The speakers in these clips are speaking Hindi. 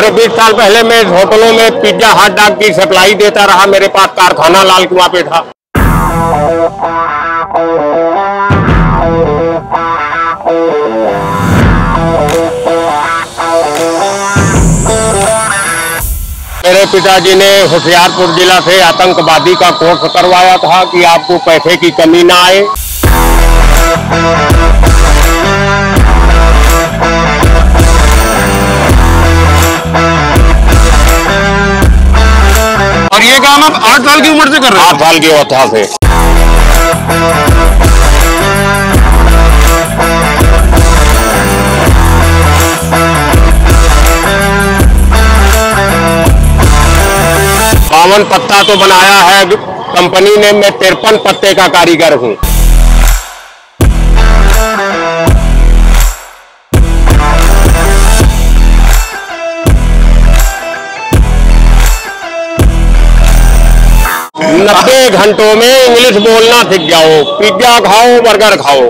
अरे 20 साल पहले मैं होटलों में पिज्जा हॉट डॉग की सप्लाई देता रहा। मेरे पास कारखाना लाल कुआं पे था। मेरे पिताजी ने होशियारपुर जिला से आतंकवादी का कोर्स करवाया था कि आपको पैसे की कमी ना आए। और ये काम आप 8 साल की उम्र से कर रहे हैं? 8 साल की अवस्था से। बावन पत्ता तो बनाया है कंपनी ने, मैं 53 पत्ते का कारीगर हूँ। नब्बे घंटों में इंग्लिश बोलना सीख जाओ। पिज्जा खाओ, बर्गर खाओ।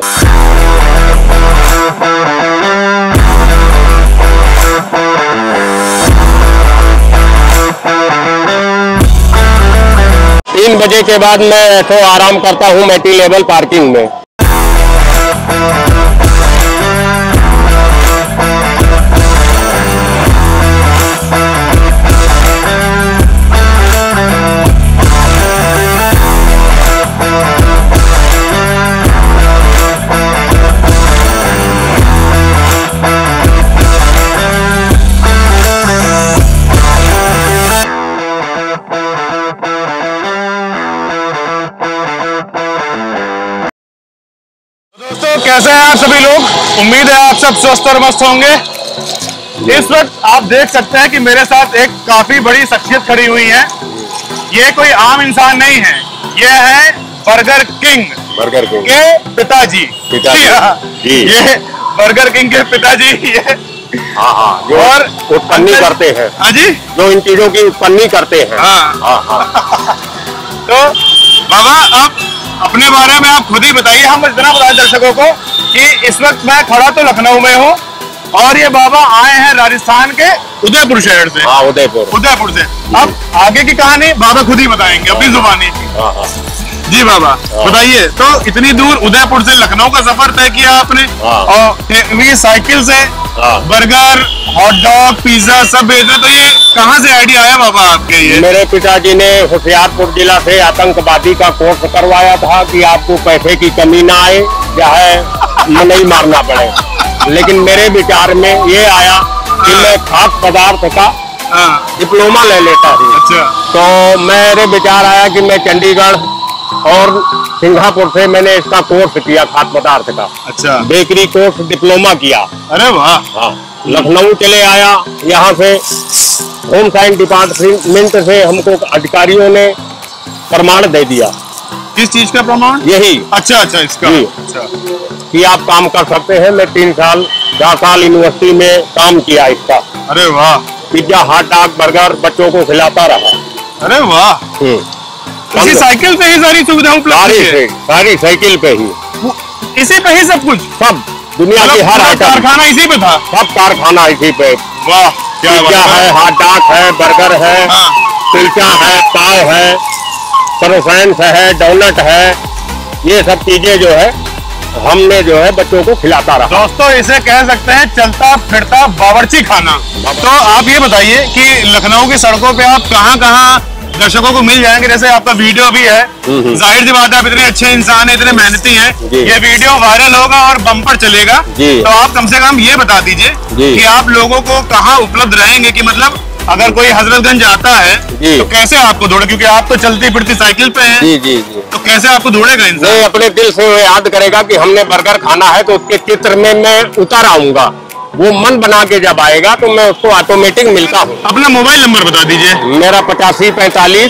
तीन बजे के बाद मैं तो आराम करता हूँ मल्टी लेवल पार्किंग में। कैसे हैं आप सभी लोग? उम्मीद है आप सब स्वस्थ और मस्त होंगे। इस वक्त आप देख सकते हैं कि मेरे साथ एक काफी बड़ी शख्सियत खड़ी हुई है। ये कोई आम इंसान नहीं है, ये है बर्गर किंग के पिताजी। ये बर्गर किंग के पिताजी ये जो और उत्पन्न करते हैं। हाँ जी, जो इन चीजों की उत्पन्न करते हैं। तो बाबा आप अपने बारे में आप खुद ही बताइए। हम इतना बताएं दर्शकों को कि इस वक्त मैं खड़ा तो लखनऊ में हूँ और ये बाबा आए हैं राजस्थान के उदयपुर शहर से। उदयपुर से। अब आगे की कहानी बाबा खुद ही बताएंगे अपनी जुबानी। जी बाबा बताइए। तो इतनी दूर उदयपुर से लखनऊ का सफर तय किया आपने और साइकिल से बर्गर, हॉट डॉग, पिज्जा सब भेज रहे, तो ये कहाँ से आइडिया आया बाबा आपके? ये मेरे पिताजी ने होशियारपुर जिला से आतंकवादी का कोर्स करवाया था कि आपको पैसे की कमी ना आए, चाहे नहीं मारना पड़े। लेकिन मेरे विचार में ये आया कि मैं खाद्य पदार्थ का डिप्लोमा ले लेता हूँ। अच्छा। तो मेरे विचार आया कि मैं चंडीगढ़ और सिंगापुर से मैंने इसका कोर्स किया खाद्य पदार्थ का। अच्छा। बेकरी कोर्स डिप्लोमा किया। अरे वाह। हाँ, लखनऊ चले आया। यहाँ से होम साइंस डिपार्टमेंट से हमको अधिकारियों ने प्रमाण दे दिया। किस चीज का प्रमाण? यही। अच्छा अच्छा, इसका। अच्छा। कि आप काम कर सकते हैं। मैं 4 साल यूनिवर्सिटी में काम किया इसका। अरे वाह। पिज्जा, हॉट डॉग, बर्गर बच्चों को खिलाता रहा। अरे वाह। इसी साइकिल पे ही सारी सुविधा उपलब्ध है? सारी साइकिल पे ही, इसी पे ही सब कुछ? सब दुनिया की हर आइटम। कारखाना इसी पे था? सब कारखाना इसी पे। वाह। पिज्जा है, हॉट डॉग है, बर्गर है, कुलचा है, पाव है, क्रोसेंट्स है, डोनट है, ये सब चीजें जो है हमने जो है बच्चों को खिलाता रहा। दोस्तों इसे कह सकते हैं चलता फिरता बावर्ची खाना। तो आप ये बताइए कि लखनऊ की सड़कों पे आप कहाँ दर्शकों को मिल जाएंगे? जैसे आपका वीडियो भी है, जाहिर सी बात है आप इतने अच्छे इंसान हैं, इतने मेहनती हैं, ये वीडियो वायरल होगा और बम्पर चलेगा। तो आप कम से कम ये बता दीजिए कि आप लोगों को कहाँ उपलब्ध रहेंगे, कि मतलब अगर कोई हजरतगंज आता है तो कैसे आपको ढूंढे, क्योंकि आप तो चलती फिरती साइकिल पे हैं। जी। तो कैसे आपको ढूंढेगा इंसान? अपने दिल से वो याद करेगा कि हमने बर्गर खाना है, तो उसके चित्र में मैं उतर आऊंगा। वो मन बना के जब आएगा तो मैं उसको ऑटोमेटिक मिलता हूँ। अपना मोबाइल नंबर बता दीजिए। मेरा 8545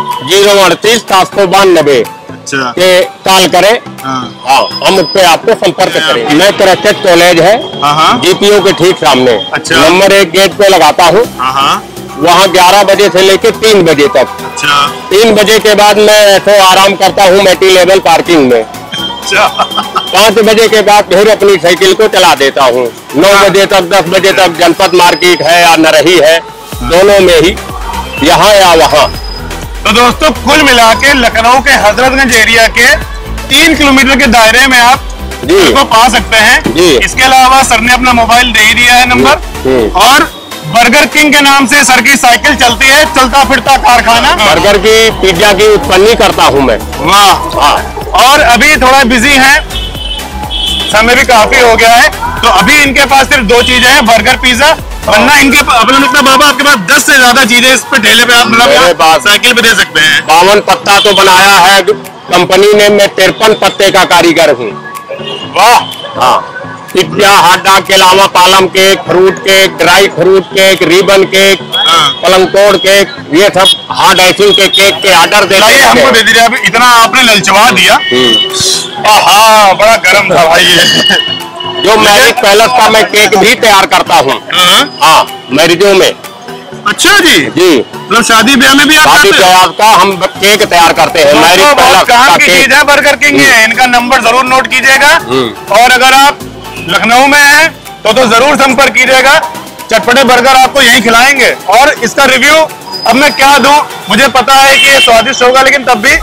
038 792 के कॉल करें। हाँ, हम उस पे आपको संपर्क करेंगे। मैं क्रैकेट कॉलेज है जीपीओ के ठीक सामने। अच्छा। नंबर 1 गेट पे लगाता हूँ। वहाँ 11 बजे से लेके 3 बजे तक। 3 बजे के बाद मैं तो आराम करता हूँ मल्टी लेवल पार्किंग में। अच्छा। 5 बजे के बाद फिर अपनी साइकिल को चला देता हूँ। 9 बजे तक 10 बजे तक जनपद मार्केट है या नरही है, दोनों में ही, यहाँ या वहाँ। तो दोस्तों कुल मिला के लखनऊ के हजरतगंज एरिया के 3 किलोमीटर के दायरे में आप इसको पा सकते हैं जी। इसके अलावा सर ने अपना मोबाइल दे ही दिया है नंबर, और बर्गर किंग के नाम से सर की साइकिल चलती है, चलता फिरता कारखाना। बर्गर की, पिज्जा की उत्पन्न करता हूँ मैं। वाह। हाँ। और अभी थोड़ा बिजी है, समय भी काफी हो गया है, तो अभी इनके पास सिर्फ 2 चीजें हैं, बर्गर पिज्जा, वरना इनके अपना मतलब बाबा आपके पास 10 से ज्यादा चीजें इस पे ठेले पे आप मतलब साइकिल पे दे सकते हैं। 52 पत्ता तो बनाया है कंपनी ने, मैं 53 पत्ते का कारीगर हूँ। वाह। हाँ, पिज्जा, हॉट डॉग के अलावा plum cake, fruit cake, dry fruit cake, ribbon cake, पलंग तोड़ केक, ये सब हॉट आइसिंग के केक के ऑर्डर दे रहे हैं। हमको दे दीजिए, अभी इतना आपने ललचवा दिया। हाँ, बड़ा गर्म था भाई ये। जो मैरिज पैलेस का मैं केक भी तैयार करता हूँ। हाँ, मैरिजों में। अच्छा जी। जी, मतलब शादी ब्याह में भी आप शादी ब्याह का हम केक तैयार करते हैं। मैरिज पैलेस काम की चीज है, बर्गर किंग है, इनका नंबर जरूर नोट कीजिएगा, और अगर आप लखनऊ में हैं तो जरूर संपर्क कीजिएगा। चटपटे बर्गर आपको यहीं खिलाएंगे, और इसका रिव्यू अब मैं क्या दूं, मुझे पता है कि ये स्वादिष्ट होगा, लेकिन तब भी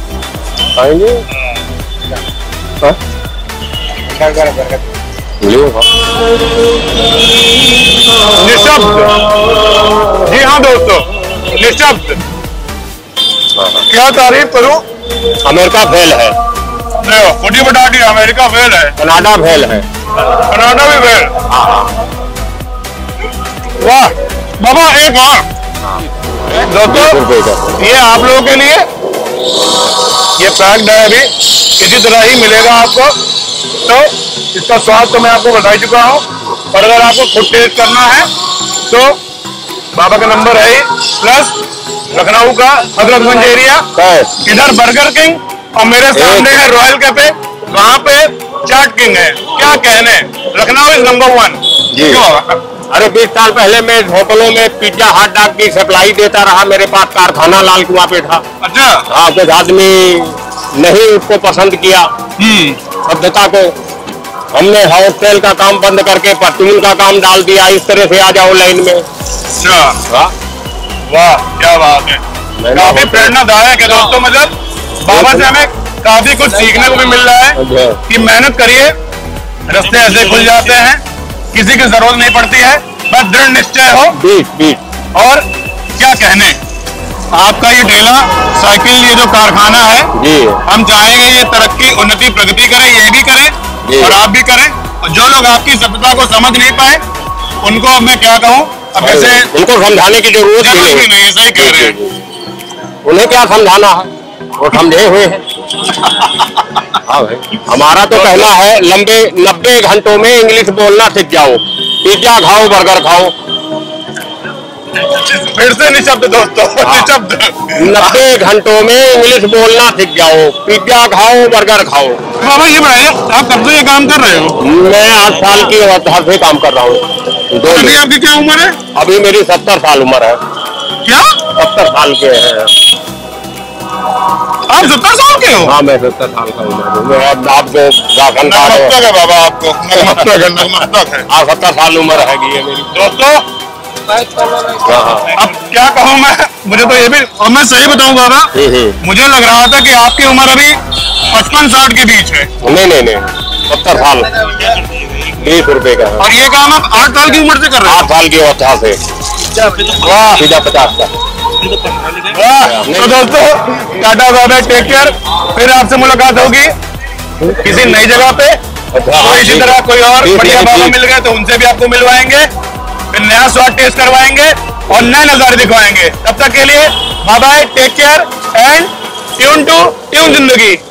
निशब्द। जी हाँ दोस्तों, निशब्द। क्या तारीफ करूं, अमेरिका फेल है, फुटी बटाटी अमेरिका फेल है, कनाडा फेल है, कनाडा भी फेल। वाह बाबा, एक और दोस्तों, ये आप लोगों के लिए, ये पैक्ड है, अभी इसी तरह ही मिलेगा आपको। तो इसका स्वाद तो मैं आपको बता चुका हूँ, और अगर आपको खुद टेस्ट करना है तो बाबा का नंबर है, प्लस लखनऊ का हजरतगंज एरिया, इधर बर्गर किंग, और मेरे सामने है रॉयल कैफे, वहाँ पे चाट किंग है। क्या कहने, लखनऊ इज नंबर 1। अरे 20 साल पहले मैं होटलों में पिज्जा, हॉट डॉग की सप्लाई देता रहा, मेरे पास कारखाना लाल कुआं पे था। अच्छा। हाँ, कुछ आदमी नहीं उसको पसंद किया, सभ्यता को, हमने होटल का काम बंद करके परचून का काम डाल दिया। इस तरह से आ जाओ लाइन में। अच्छा। वाह, क्या बात है, काफी प्रेरणादायक है दोस्तों। मतलब बाबा से हमें काफी कुछ सीखने को भी मिल रहा है कि मेहनत करिए, रास्ते ऐसे खुल जाते हैं, किसी की जरूरत नहीं पड़ती है, बस दृढ़ निश्चय हो। और क्या कहने, आपका ये ठेला साइकिल, ये जो कारखाना है, हम चाहेंगे ये तरक्की, उन्नति, प्रगति करे, ये भी करें और आप भी करें। और जो लोग आपकी सभ्यता को समझ नहीं पाए, उनको अब मैं क्या कहूँ, अब ऐसे उनको समझाने की जरूरत ही नहीं, ऐसा ही कह रहे हैं। उन्हें क्या समझाना है, वो समझे हुए हैं। हाँ भाई, हमारा तो कहना है, 90 घंटों में इंग्लिश बोलना सीख जाओ, पिज्जा खाओ, बर्गर खाओ। फिर से निशब्द दोस्तों, निशब्द। 90 घंटों में इंग्लिश बोलना सीख जाओ, पिज्जा खाओ, बर्गर खाओ। बाबा ये बताइए, आप कब से ये काम कर रहे हो? मैं 8 साल की अवस्था से काम कर रहा हूँ। अभी आपकी क्या उम्र है? अभी मेरी 70 साल उम्र है। क्या? 70 साल के हैं आप? 70 साल के हो? हाँ, मैं 70 साल का उम्र हूँ। आप जो राशन कार्ड है बाबा, आपको नतमस्तक है। हाँ, 70 साल उम्र है मेरी दोस्तों। अब क्या कहूँ मैं, मुझे तो ये भी, और मैं सही बताऊँ बाबा, मुझे लग रहा था कि आपकी उम्र अभी 55-60 के बीच है। नहीं, 70 साल, 20 रुपए का है। और ये काम आप 8 साल की उम्र से कर रहे हैं? 8 साल की अवस्था से। वाह, 50 का। तो दोस्तों, tata bye bye, take care. फिर आपसे मुलाकात होगी किसी नई जगह पे, तो इसी तरह कोई और बढ़िया बाबा मिल गए तो उनसे भी आपको मिलवाएंगे, फिर नया स्वाद टेस्ट करवाएंगे और नए नजारे दिखवाएंगे। तब तक के लिए bye bye, take care and tune to tune जिंदगी।